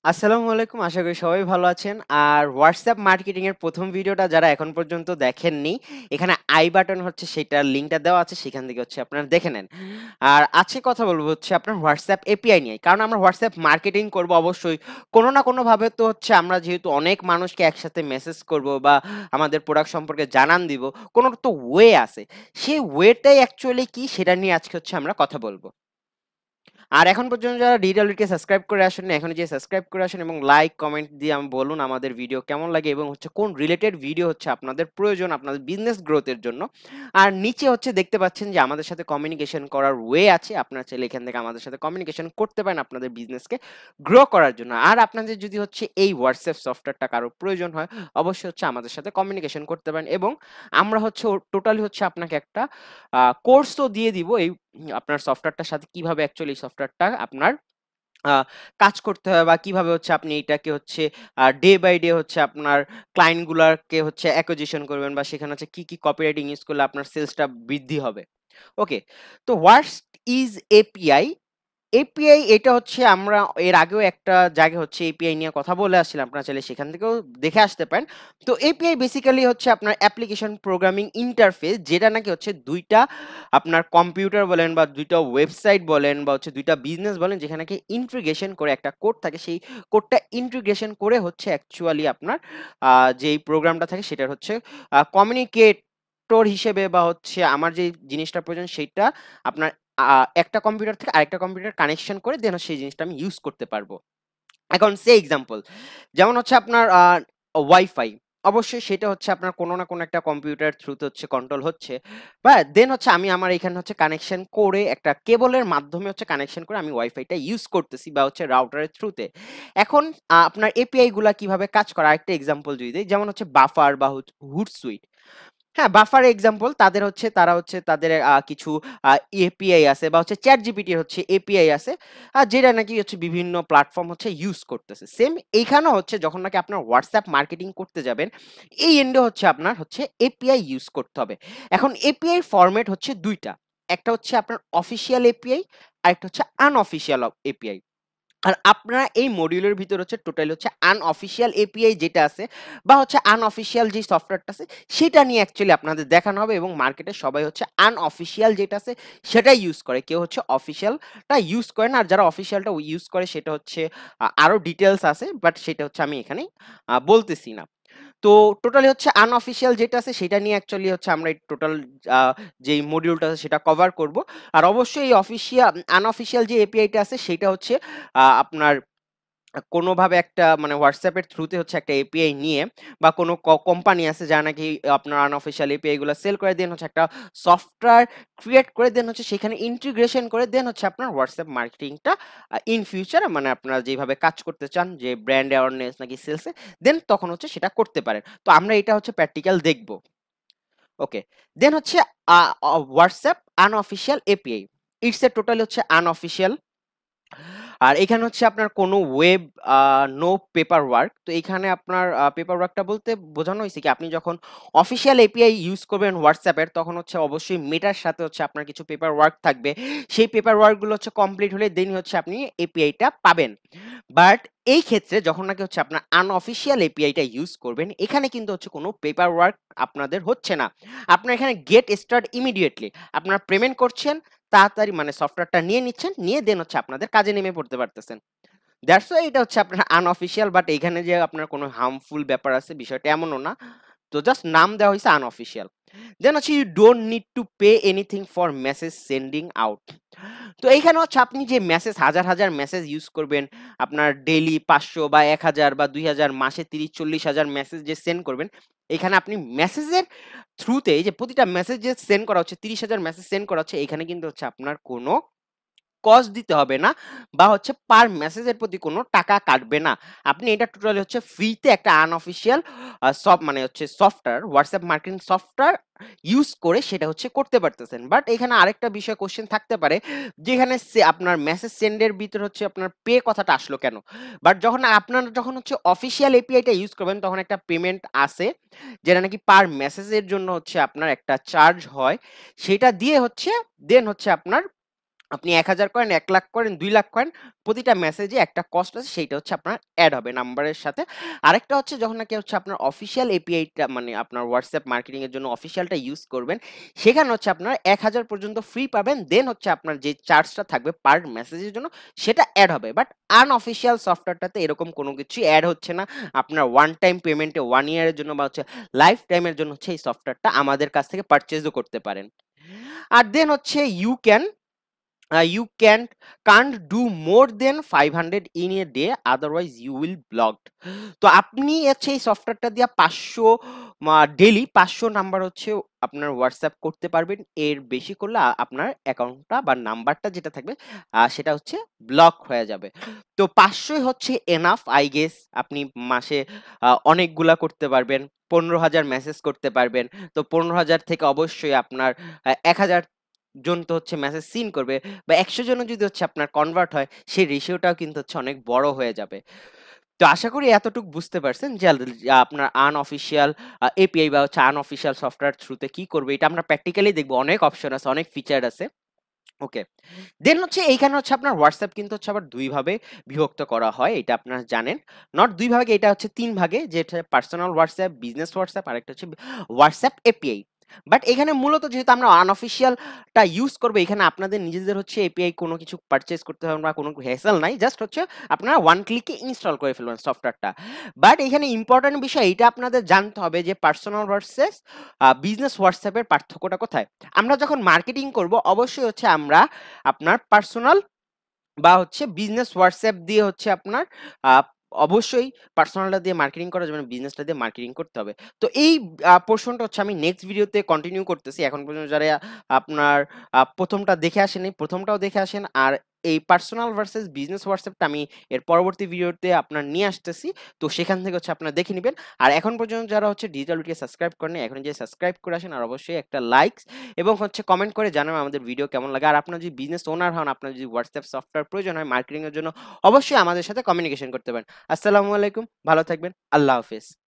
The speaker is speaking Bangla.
আসসালামু আলাইকুম। আশা করি সবাই ভালো আছেন। আর WhatsApp মার্কেটিং এর ১ম ভিডিওটা যারা এখন পর্যন্ত দেখেননি, এখানে আই বাটন হচ্ছে সেটার লিংকটা দেওয়া আছে। সেখান থেকে হচ্ছে আপনারা দেখে নেন। আর আজকে কথা বলব হচ্ছে আপনার WhatsApp API নিয়ে। কারণ আমরা WhatsApp মার্কেটিং করব অবশ্যই কোনো না কোনোভাবে তো হচ্ছে আমরা যেহেতু অনেক মানুষকে একসাথে মেসেজ করব বা আমাদের প্রোডাক্ট সম্পর্কে জানান দিব, কোনো তো ওয়ে আছে। সেই ওয়েটাই অ্যাকচুয়ালি কি সেটা নিয়ে আজকে হচ্ছে আমরা কথা বলব। আর এখন পর্যন্ত যারা ডিজিটাল উইটকে সাবস্ক্রাইব করে আসেননি, এখনই যেয়ে সাবস্ক্রাইব করে আসেন এবং লাইক, কমেন্ট দিয়ে বলুন আমাদের ভিডিও কেমন লাগে এবং হচ্ছে কোন রিলেটেড ভিডিও হচ্ছে আপনাদের প্রয়োজন আপনাদের বিজনেস গ্রোথের জন্য। আর নিচে হচ্ছে দেখতে পাচ্ছেন যে আমাদের সাথে কমিউনিকেশন করার ওয়ে আছে। আপনারা চাইলে এখান থেকে আমাদের সাথে কমিউনিকেশন করতে পারেন আপনাদের বিজনেসকে গ্রো করার জন্য। আর আপনাদের যদি হচ্ছে এই হোয়াটসঅ্যাপ সফটওয়্যারটা কারো প্রয়োজন হয়, অবশ্যই হচ্ছে আমাদের সাথে কমিউনিকেশন করতে পারেন এবং আমরা হচ্ছে টোটালি হচ্ছে আপনাকে একটা কোর্সও দিয়ে দিব এই আপনার সফটওয়্যারটার সাথে কিভাবে অ্যাকচুয়ালি সফটওয়্যারটা আপনার আ কাজ করতে হয় বা কিভাবে হচ্ছে আপনি এটাকে হচ্ছে ডে বাই ডে হচ্ছে আপনার ক্লায়েন্ট গুলাকে হচ্ছে অ্যাকুইজিশন করবেন বা সেখানে হচ্ছে কি কপিরাইটিং ইউজ করলে আপনার সেলসটা বৃদ্ধি হবে। ওকে। তো হোয়াট ইস এপিআই? এপিআই এটা হচ্ছে আমরা এর আগেও একটা জায়গায় হচ্ছে এপিআই নিয়ে কথা বলে আসছিলাম। আপনারা চাইলে সেখান থেকেও দেখে আসতে পারেন। তো এপিআই বেসিক্যালি হচ্ছে আপনার অ্যাপ্লিকেশন প্রোগ্রামিং ইন্টারফেস, যেটা নাকি হচ্ছে ২ টা আপনার কম্পিউটার বলেন বা ২ টা ওয়েবসাইট বলেন বা হচ্ছে ২ টা বিজনেস বলেন, যেখানে নাকি ইন্টিগ্রেশন করে একটা কোড থাকে। সেই কোডটা ইন্টিগ্রেশন করে হচ্ছে অ্যাকচুয়ালি আপনার যেই প্রোগ্রামটা থাকে সেটার হচ্ছে কমিউনিকেটর হিসেবে বা হচ্ছে আমার যে জিনিসটা প্রয়োজন সেইটা আপনার একটা কম্পিউটার থেকে আরেকটা কম্পিউটার কানেকশন করে দেন সেই জিনিসটা আমি ইউজ করতে পারবো। এখন সে এক্সাম্পল, যেমন হচ্ছে আপনার ওয়াইফাই। অবশ্যই সেটা হচ্ছে আপনার কোনো না কোনো একটা কম্পিউটার থ্রুতে হচ্ছে কন্ট্রোল হচ্ছে। বা দেন হচ্ছে আমি আমার এখানে হচ্ছে কানেকশন করে একটা কেবলের মাধ্যমে হচ্ছে কানেকশন করে আমি ওয়াইফাইটা ইউজ করতেছি বা হচ্ছে রাউটারের থ্রুতে। এখন আপনার এপিআই গুলা কিভাবে কাজ করে আরেকটা এক্সাম্পল যদি দেই, যেমন হচ্ছে বাফার বা হুটসুইট। হ্যাঁ, বাফার এক্সাম্পল তাদের হচ্ছে তারা হচ্ছে তাদের কিছু এপিআই আছে বা হচ্ছে ChatGPT হচ্ছে এপিআই আছে। যেটা নাকি হচ্ছে বিভিন্ন প্ল্যাটফর্ম হচ্ছে ইউজ করতেছে। সেম এইখানেও হচ্ছে যখন নাকি আপনার WhatsApp মার্কেটিং করতে যাবেন, এই এন্ডে হচ্ছে আপনার হচ্ছে এপিআই ইউজ করতে হবে। এখন এপিআই ফরম্যাট হচ্ছে ২ টা। একটা হচ্ছে আপনার অফিসিয়াল এপিআই, আরেকটা হচ্ছে আনঅফিসিয়াল এপিআই। আর আপনারা এই মডিউলের ভিতর হচ্ছে টোটালি হচ্ছে আনঅফিসিয়াল এপিআই যেটা আছে বা হচ্ছে আনঅফিসিয়াল যে সফটওয়্যারটা আছে সেটা নিয়ে অ্যাকচুয়ালি আপনাদের দেখানো হবে এবং মার্কেটে সবাই হচ্ছে আনঅফিসিয়াল যেটা আছে সেটাই ইউজ করে। কেউ হচ্ছে অফিসিয়ালটা ইউজ করে না। আর যারা অফিসিয়ালটা ইউজ করে সেটা হচ্ছে আরো ডিটেইলস আছে, বাট সেটা হচ্ছে আমি এখানে বলতেছি না। তো টোটালি হচ্ছে আনঅফিসিয়াল যেটা আছে সেটা নিয়ে অ্যাকচুয়ালি হচ্ছে আমরা এই টোটাল আ যেই মডিউলটা আছে সেটা কভার করব। আর অবশ্যই এই আনঅফিসিয়াল যে এপিআইটা আছে সেটা হচ্ছে আপনার কোনোভাবে একটা মানে WhatsApp এর থ্রুতে হচ্ছে একটা এপিআই নিয়ে বা কোনো কোম্পানি আছে যারা নাকি আপনার আনঅফিসিয়াল এপিআই গুলা সেল করে দেন হচ্ছে একটা সফটওয়্যার ক্রিয়েট করে দেন হচ্ছে সেখানে ইন্টিগ্রেশন করে দেন হচ্ছে আপনার WhatsApp মার্কেটিংটা ইন ফিউচার মানে আপনারা যেভাবে কাজ করতে চান যে ব্র্যান্ড অ্যাওয়ারনেস নাকি সেলস এ দেন তখন হচ্ছে সেটা করতে পারেন। তো আমরা এটা হচ্ছে প্র্যাকটিক্যাল দেখব। ওকে। দেন হচ্ছে আ অ WhatsApp unofficial API. It's a totally হচ্ছে আনঅফিসিয়াল। আর এখানে হচ্ছে আপনার কোনো ওয়েব নো পেপার ওয়ার্ক। তো এখানে আপনার পেপার ওয়ার্কটা বলতে বোঝানো হইছে কি আপনি যখন অফিসিয়াল এপিআই ইউজ করবেন WhatsApp এর তখন হচ্ছে অবশ্যই মেটার সাথে হচ্ছে আপনার কিছু পেপার ওয়ার্ক থাকবে। সেই পেপার ওয়ার্ক গুলো হচ্ছে কমপ্লিট হলে দেনই হচ্ছে আপনি এপিআইটা পাবেন। বাট এই ক্ষেত্রে যখন নাকি হচ্ছে আপনার আনঅফিসিয়াল এপিআইটা ইউজ করবেন, এখানে কিন্তু হচ্ছে কোনো পেপার ওয়ার্ক আপনাদের হচ্ছে না। আপনার এখানে গেট স্টার্ট ইমিডিয়েটলি। আপনারা পেমেন্ট করছেন, তাড়াতাড়ি মানে সফটওয়্যারটা নিয়ে নিচ্ছেন, নিয়ে দেন হচ্ছে আপনাদের কাজে নেমে পড়তে পারতেছেন। দ্যাটস ওয়াই এটা হচ্ছে আপনার আনঅফিসিয়াল, বাট এখানে যে আপনার কোনো হার্মফুল ব্যাপার আছে বিষয়টা এমনও না। তো জাস্ট নাম দেওয়া হইছে আনঅফিসিয়াল। দেন হচ্ছে you don't need to pay anything for message sending out. তো এইখানে হচ্ছে আপনি যে মেসেজ হাজার মেসেজ ইউজ করবেন, আপনার ডেইলি ৫০০ বা ১০০০ বা ২০০০ মাসে ৩০-৪০,০০০ মেসেজ যে সেন্ড করবেন, এখানে আপনি মেসেজের থ্রুতে এই যে প্রতিটা মেসেজ যে সেন্ড করা হচ্ছে ৩০,০০০ মেসেজ সেন্ড করা হচ্ছে, এখানে কিন্তু হচ্ছে আপনার কোনো কস্ট দিতে হবে না বা হচ্ছে পার মেসেজের প্রতি কোনো টাকা কাটবে না। আপনি এটা টোটালি হচ্ছে ফ্রিতে একটা আনঅফিসিয়াল মানে হচ্ছে software WhatsApp marketing software use করে সেটা হচ্ছে করতে পারতেছেন। বাট এখানে আরেকটা বিষয় কোশ্চেন থাকতে পারে, যেখানে আপনার মেসেজ সেন্ডের ভিতরে হচ্ছে আপনার পে কথাটা আসলো কেন? বাট যখন হচ্ছে অফিসিয়াল এপিআইটা ইউজ করবেন তখন একটা পেমেন্ট আছে, যেটা নাকি পার মেসেজের জন্য হচ্ছে আপনার একটা চার্জ হয়। সেটা দিয়ে হচ্ছে দেন হচ্ছে আপনার আপনি ১,০০০ করেন, ১,০০,০০০ করেন, ২,০০,০০০ করেন, প্রতিটা মেসেজে একটা কস্ট আছে সেইটা হচ্ছে আপনার এড হবে নাম্বারের সাথে। আরেকটা হচ্ছে যখন নাকি হচ্ছে আপনার অফিসিয়াল এপিআইটা মানে আপনার WhatsApp মার্কেটিং এর জন্য অফিসিয়ালটা ইউজ করবেন, সেখানে হচ্ছে আপনার ১,০০০ পর্যন্ত ফ্রি পাবেন। দেন হচ্ছে আপনার যে চার্জটা থাকবে পার মেসেজের জন্য সেটা এড হবে। বাট আনঅফিসিয়াল সফটওয়্যারটাতে এরকম কোনো কিছুই এড হচ্ছে না। আপনার ওয়ান টাইম পেমেন্টে 1 ইয়ারের জন্য বা হচ্ছে লাইফ টাইমের জন্য হচ্ছে এই সফটওয়্যারটা আমাদের কাছ থেকে পারচেজও করতে পারেন। আর দেন হচ্ছে you can't do more than 500 in a day, otherwise you will blocked. তো আপনি হচ্ছে এই সফটওয়্যারটা দিয়ে 500 ডেইলি 500 নাম্বার হচ্ছে আপনার হোয়াটসঅ্যাপ করতে পারবেন। এর বেশি করলে আপনার অ্যাকাউন্টটা বা নাম্বারটা যেটা থাকবে সেটা হচ্ছে ব্লক হয়ে যাবে। তো 500 হচ্ছে এনাফ আই গেস। আপনি মাসে অনেকগুলা করতে পারবেন। 15,000 মেসেজ করতে পারবেন। তো 15,000 থেকে অবশ্যই আপনার 1,000 জন তো হচ্ছে মেসেজ সিন করবে, বা 100 জনও যদি হচ্ছে আপনার কনভার্ট হয়, সেই রেশিওটাও কিন্তু হচ্ছে অনেক বড় হয়ে যাবে। তো আশা করি এতটুকু বুঝতে পারছেন যে আপনার আনঅফিসিয়াল এপিআই বা হচ্ছে আনঅফিসিয়াল সফটওয়্যার থ্রুতে কি করবে। এটা আমরা প্র্যাকটিক্যালি দেখব। অনেক অপশন আছে, অনেক ফিচার আছে। ওকে। দেন হচ্ছে এইখানে হচ্ছে আপনার WhatsApp কিন্তু হচ্ছে আবার ২ ভাবে বিভক্ত করা হয়। এটা আপনারা জানেন। নট ২ ভাগে, এটা হচ্ছে ৩ ভাগে, যেটা পার্সোনাল WhatsApp, বিজনেস WhatsApp, আরেকটা হচ্ছে WhatsApp API। বাট এখানে মূলত যেহেতু আমরা আনঅফিসিয়াল টা ইউজ করব, এখানে আপনাদের নিজেদের হচ্ছে এপিআই কোনো কিছু পারচেজ করতে হবে না, কোনো হ্যাসেল নাই। জাস্ট হচ্ছে আপনারা ওয়ান ক্লিকে ইনস্টল করে ফেলবেন সফটওয়্যারটা। বাট এখানে ইম্পোর্টেন্ট বিষয় এইটা আপনাদের জানতে হবে যে পার্সোনাল ভার্সেস বিজনেস WhatsApp এর পার্থক্যটা কোথায়? আমরা যখন মার্কেটিং করব অবশ্যই হচ্ছে আমরা আপনার পার্সোনাল বা হচ্ছে বিজনেস WhatsApp দিয়ে হচ্ছে আপনার আ অবশ্যই পার্সোনালটা দিয়ে মার্কেটিং করা যাবে না, বিজনেসটা দিয়ে মার্কেটিং করতে হবে। তো এই পোরশনটা হচ্ছে আমি নেক্সট ভিডিওতে কন্টিনিউ করতেছি। এখন পর্যন্ত যারা আপনার ১ম টা দেখে আসেনি, ১ম টাও দেখে আসেন। আর এই পার্সোনাল ভার্সেস বিজনেস WhatsApp টা আমি এর পরবর্তী ভিডিওতে আপনার নিয়ে আসতেছি। তো সেখান থেকে হচ্ছে আপনারা দেখে নিবেন। আর এখন পর্যন্ত যারা হচ্ছে ডিজিটাল উইটকে সাবস্ক্রাইব করেনি, এখন যেয়ে সাবস্ক্রাইব করে আসেন। আর অবশ্যই একটা লাইকস এবং হচ্ছে কমেন্ট করে জানাবেন আমাদের ভিডিও কেমন লাগে। আর আপনার যদি বিজনেস ওনার হন, আপনার যদি WhatsApp সফটওয়্যার প্রয়োজন হয় মার্কেটিং এর জন্য, অবশ্যই আমাদের সাথে কমিউনিকেশন করতে পারেন। আসসালামু আলাইকুম, ভালো থাকবেন। আল্লাহ হাফেজ।